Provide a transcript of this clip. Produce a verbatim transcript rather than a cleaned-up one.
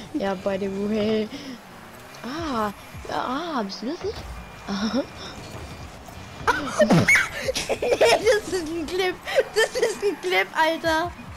Ja, by the way. Ah, ja, ah, bist du das nicht? Aha. Nee, das ist ein Clip. Das ist ein Clip, Alter.